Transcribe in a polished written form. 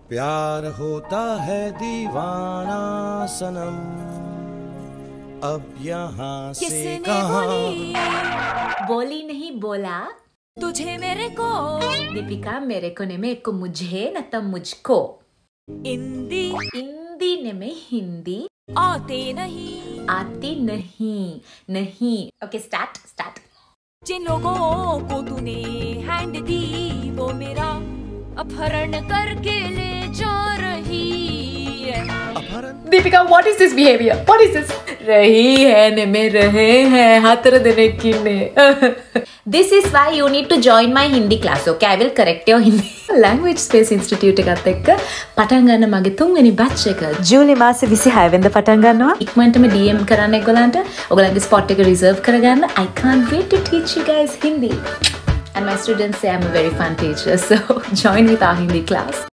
प्यार होता है दीवाना सनम, अब यहाँ से कहाँ। बोली नहीं बोला तुझे मेरे को, दीपिका मेरे को ने मेरे को मुझे न तब मुझको, हिंदी हिंदी ने में हिंदी आते नहीं, आती नहीं नहीं। Okay start start. जिन लोगों को तूने हैंड दी वो मेरा अपहरण करके ले जा रही है। अपहरण? Deepika what is this behaviour, what is this? रही है ने में रहे हैं हाथ देने की ने। This is why you need to join my Hindi class. Okay, I will correct your Hindi. Language Space Institute එකත් එක්ක පටන් ගන්න මගේ 3 වෙනි batch එක ජූලි මාසේ 26 වෙනිදා පටන් ගන්නවා. ඉක්මනටම DM කරන්න ඒගොල්ලන්ට. ඔයගොල්ලන්ගේ spot එක reserve කරගන්න. I can't wait to teach you guys Hindi. And my students say I'm a very fun teacher, so join with our Hindi class.